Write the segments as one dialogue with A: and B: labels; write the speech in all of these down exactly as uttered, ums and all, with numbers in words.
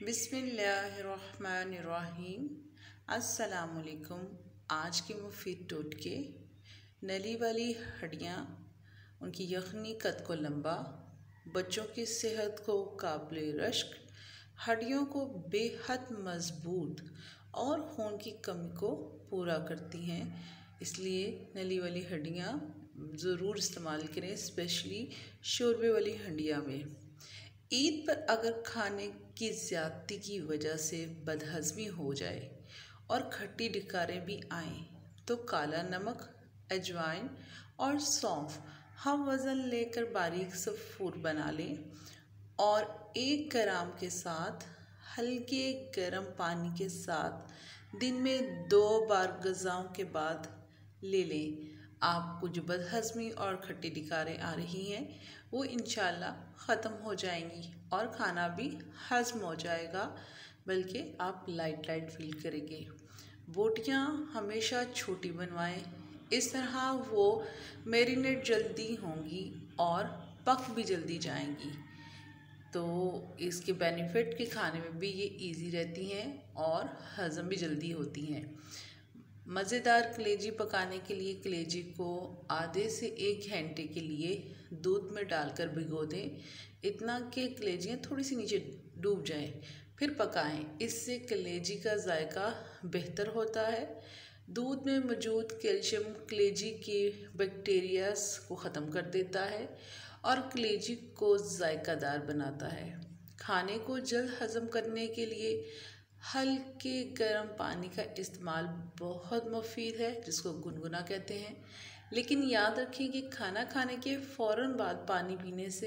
A: बिस्मिल्लाहिर्रहमानिर्रहीम। अस्सलामुअलैकुम। आज के मुफीद टोटके, नली वाली हड्डियाँ, उनकी यखनी कद को लंबा, बच्चों की सेहत को काबिल रश्क, हड्डियों को बेहद मजबूत और खून की कमी को पूरा करती हैं। इसलिए नली वाली हड्डियाँ ज़रूर इस्तेमाल करें, स्पेशली शोरबे वाली हड्डियाँ में। ईद पर अगर खाने की ज़्यादती की वजह से बदहज़मी हो जाए और खट्टी डकारें भी आएँ तो काला नमक, अजवाइन और सौंफ हम वज़न लेकर बारीक सा फूर बना लें और एक ग्राम के साथ हल्के गर्म पानी के साथ दिन में दो बार ग़िज़ाओं के बाद ले लें। आपको जो बदहज़मी और खट्टी डकारें आ रही हैं वो इंशाल्लाह ख़त्म हो जाएंगी और खाना भी हज़म हो जाएगा, बल्कि आप लाइट लाइट फील करेंगे। बोटियाँ हमेशा छोटी बनवाएं, इस तरह वो मैरिनेट जल्दी होंगी और पक भी जल्दी जाएंगी। तो इसके बेनिफिट के खाने में भी ये इजी रहती हैं और हज़म भी जल्दी होती हैं। मज़ेदार कलेजी पकाने के लिए कलेजी को आधे से एक घंटे के लिए दूध में डालकर भिगो दें, इतना कि कलेजियाँ थोड़ी सी नीचे डूब जाएं, फिर पकाएं। इससे कलेजी का जायका बेहतर होता है। दूध में मौजूद कैल्शियम कलेजी के बैक्टीरियाज को ख़त्म कर देता है और कलेजी को जायकादार बनाता है। खाने को जल्द हज़म करने के लिए हल्के गर्म पानी का इस्तेमाल बहुत मुफीद है, जिसको गुनगुना कहते हैं। लेकिन याद रखें कि खाना खाने के फ़ौरन बाद पानी पीने से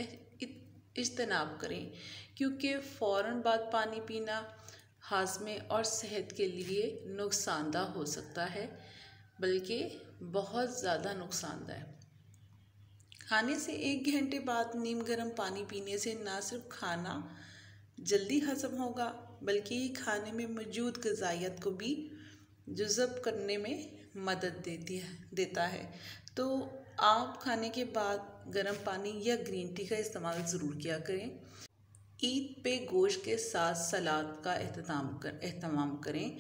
A: इज्तनाब करें, क्योंकि फ़ौरन बाद पानी पीना हाज़मे और सेहत के लिए नुकसानदा हो सकता है, बल्कि बहुत ज़्यादा नुकसानदा है। खाने से एक घंटे बाद नीम गर्म पानी पीने से ना सिर्फ खाना जल्दी हज़म होगा, बल्कि खाने में मौजूद ग़िज़ाइयत को भी जज़ब करने में मदद देती है देता है। तो आप खाने के बाद गर्म पानी या ग्रीन टी का इस्तेमाल ज़रूर किया करें। ईद पे गोश्त के साथ सलाद का एहतमाम कर एहतमाम करें।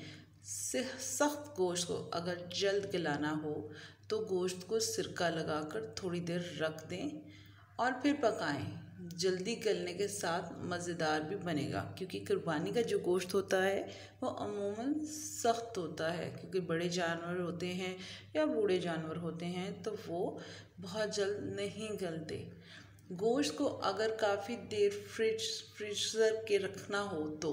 A: सख्त गोश्त को अगर जल्द गलाना हो तो गोश्त को सिरका लगाकर थोड़ी देर रख दें और फिर पकाएं। जल्दी गलने के साथ मज़ेदार भी बनेगा, क्योंकि कुर्बानी का जो गोश्त होता है वो अमूमन सख्त होता है, क्योंकि बड़े जानवर होते हैं या बूढ़े जानवर होते हैं तो वो बहुत जल्द नहीं गलते। गोश्त को अगर काफ़ी देर फ्रिज फ्रीज़र के रखना हो तो,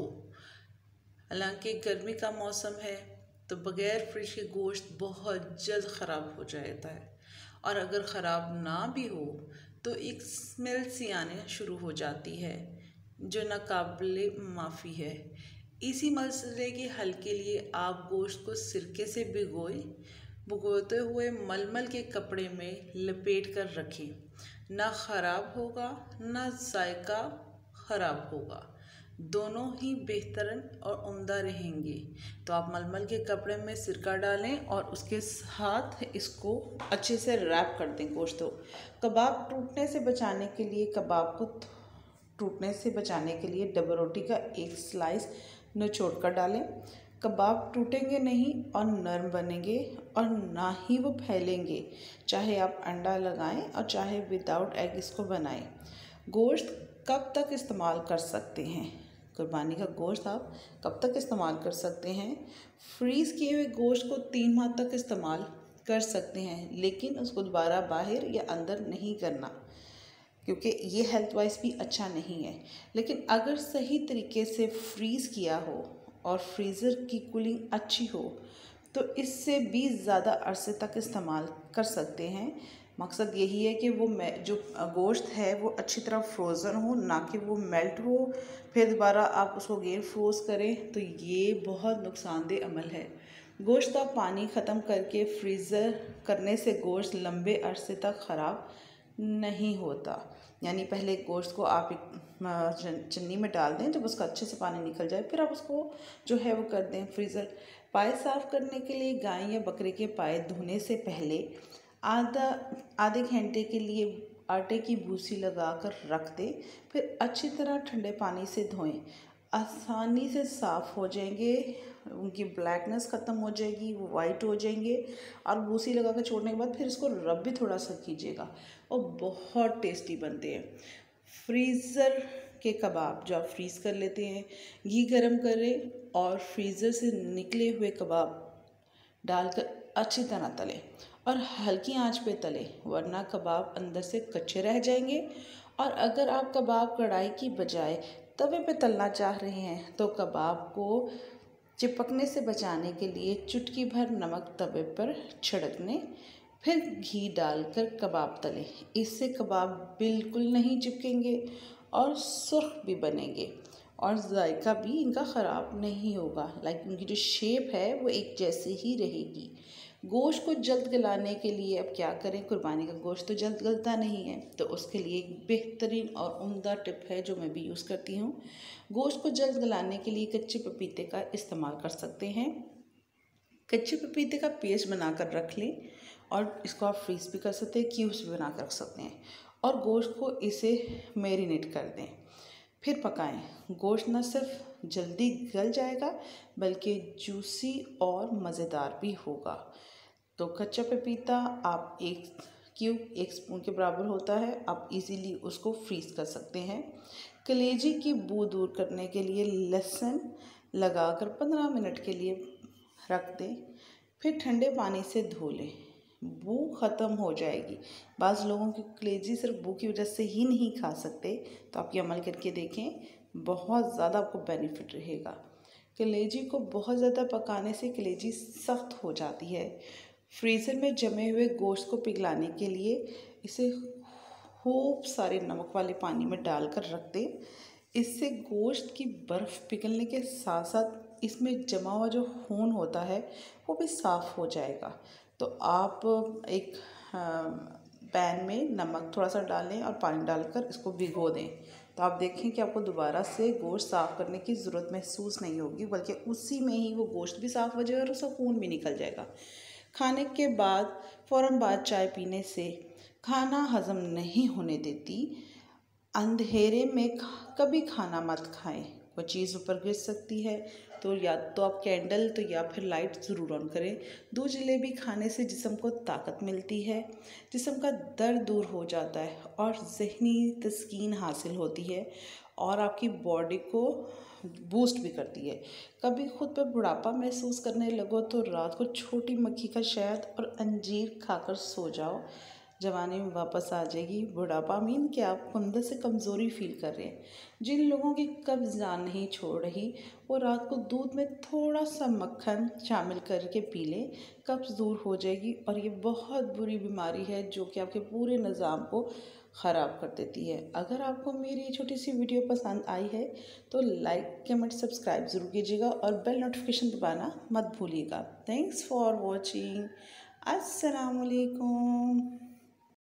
A: हालांकि गर्मी का मौसम है तो बग़ैर फ्रिज के गोश्त बहुत जल्द ख़राब हो जाता है, और अगर ख़राब ना भी हो तो एक स्मेल सी आने शुरू हो जाती है जो नाकाबिले माफ़ी है। इसी मसले के हल के लिए आप गोश्त को सिरके से भिगोए भिगोते हुए मलमल के कपड़े में लपेट कर रखें। ना ख़राब होगा ना जायका ख़राब होगा, दोनों ही बेहतरीन और उम्दा रहेंगे। तो आप मलमल के कपड़े में सिरका डालें और उसके साथ इसको अच्छे से रैप कर दें गोश्त को। कबाब टूटने से बचाने के लिए कबाब को टूटने से बचाने के लिए डबल रोटी का एक स्लाइस निचोड़ कर डालें। कबाब टूटेंगे नहीं और नरम बनेंगे और ना ही वो फैलेंगे, चाहे आप अंडा लगाएं और चाहे विदाउट एग इसको बनाएं। गोश्त कब तक इस्तेमाल कर सकते हैं? कुर्बानी का गोश्त आप कब तक इस्तेमाल कर सकते हैं? फ्रीज़ किए हुए गोश्त को तीन माह तक इस्तेमाल कर सकते हैं, लेकिन उसको दोबारा बाहर या अंदर नहीं करना, क्योंकि ये हेल्थ वाइज भी अच्छा नहीं है। लेकिन अगर सही तरीके से फ्रीज़ किया हो और फ्रीज़र की कूलिंग अच्छी हो तो इससे भी ज़्यादा अरसे तक इस्तेमाल कर सकते हैं। मकसद यही है कि वो जो गोश्त है वो अच्छी तरह फ्रोज़न हो, ना कि वो मेल्ट हो, फिर दोबारा आप उसको गैर फ्रोज़ करें तो ये बहुत नुकसानदेह अमल है। गोश्त का पानी ख़त्म करके फ्रीज़र करने से गोश्त लंबे अरसे तक ख़राब नहीं होता। यानी पहले गोश्त को आप एक चन्नी में डाल दें, जब उसका अच्छे से पानी निकल जाए फिर आप उसको जो है वो कर दें फ्रीज़र। पाए साफ़ करने के लिए गाय या बकरे के पाए धोने से पहले आधा आधे घंटे के लिए आटे की भूसी लगाकर रख दें, फिर अच्छी तरह ठंडे पानी से धोएं।
B: आसानी से साफ़ हो जाएंगे, उनकी ब्लैकनेस ख़त्म हो जाएगी, वो वाइट हो जाएंगे। और भूसी लगा कर छोड़ने के बाद फिर इसको रब भी थोड़ा सा कीजिएगा और बहुत टेस्टी बनते हैं। फ्रीज़र के कबाब जो आप फ्रीज़ कर लेते हैं, घी गरम करें और फ्रीज़र से निकले हुए कबाब डालकर अच्छी तरह तलें और हल्की आंच पे तलें, वरना कबाब अंदर से कच्चे रह जाएंगे। और अगर आप कबाब कढ़ाई की बजाय तवे पे तलना चाह रहे हैं तो कबाब को चिपकने से बचाने के लिए चुटकी भर नमक तवे पर छिड़क लें, फिर घी डालकर कबाब तलें। इससे कबाब बिल्कुल नहीं चिपकेंगे और सुर्ख भी बनेंगे और जायका भी इनका ख़राब नहीं होगा। लाइक उनकी जो शेप है वो एक जैसे ही रहेगी। गोश्त को जल्द गलाने के लिए अब क्या करें, कुर्बानी का गोश्त तो जल्द गलता नहीं है, तो उसके लिए एक बेहतरीन और उम्दा टिप है जो मैं भी यूज़ करती हूँ। गोश्त को जल्द गलाने के लिए कच्चे पपीते का इस्तेमाल कर सकते हैं। कच्चे पपीते का पेस्ट बनाकर रख लें और इसको आप फ्रीज़ भी कर सकते हैं, क्यूब्स भी बना कर रख सकते हैं। और गोश्त को इसे मैरिनेट कर दें, फिर पकाएं। गोश्त न सिर्फ जल्दी गल जाएगा बल्कि जूसी और मज़ेदार भी होगा। तो कच्चा पपीता आप एक क्यूब एक स्पून के बराबर होता है, आप इजीली उसको फ्रीज़ कर सकते हैं। कलेजी की बू दूर करने के लिए लहसुन लगाकर पंद्रह मिनट के लिए रख दें, फिर ठंडे पानी से धो लें, बू ख़त्म हो जाएगी। बाज़ लोगों की कलेजी सिर्फ बू की वजह से ही नहीं खा सकते, तो आप ये अमल करके देखें, बहुत ज़्यादा आपको बेनिफिट रहेगा। कलेजी को बहुत ज़्यादा पकाने से कलेजी सख्त हो जाती है। फ्रीज़र में जमे हुए गोश्त को पिघलाने के लिए इसे खूब सारे नमक वाले पानी में डालकर रख दें। इससे गोश्त की बर्फ़ पिघलने के साथ साथ इसमें जमा हुआ जो खून होता है वो भी साफ़ हो जाएगा। तो आप एक पैन में नमक थोड़ा सा डालें और पानी डालकर इसको भिगो दें, तो आप देखें कि आपको दोबारा से गोश्त साफ़ करने की ज़रूरत महसूस नहीं होगी, बल्कि उसी में ही वो गोश्त भी साफ़ हो जाएगा और उसका खून भी निकल जाएगा। खाने के बाद फ़ौरन बाद चाय पीने से खाना हज़म नहीं होने देती। अंधेरे में कभी खाना मत खाएं, कोई चीज़ ऊपर गिर सकती है, तो या तो आप कैंडल तो या फिर लाइट ज़रूर ऑन करें। दूध जलेबी खाने से जिस्म को ताकत मिलती है, जिस्म का दर्द दूर हो जाता है और ज़हनी तस्कीन हासिल होती है और आपकी बॉडी को बूस्ट भी करती है। कभी खुद पर बुढ़ापा महसूस करने लगो तो रात को छोटी मक्खी का शहद और अंजीर खाकर सो जाओ, जवानी में वापस आ जाएगी। बुढ़ापा मीन कि आप अंदर से कमज़ोरी फील कर रहे हैं। जिन लोगों की कब्ज़ जान नहीं छोड़ रही वो रात को दूध में थोड़ा सा मक्खन शामिल करके पी लें, कब्ज़ दूर हो जाएगी। और ये बहुत बुरी बीमारी है जो कि आपके पूरे निज़ाम को ख़राब कर देती है। अगर आपको मेरी ये छोटी सी वीडियो पसंद आई है तो लाइक कमेंट सब्सक्राइब ज़रूर कीजिएगा और बेल नोटिफिकेशन दबाना मत भूलिएगा। Thanks for watching. अस्सलाम वालेकुम।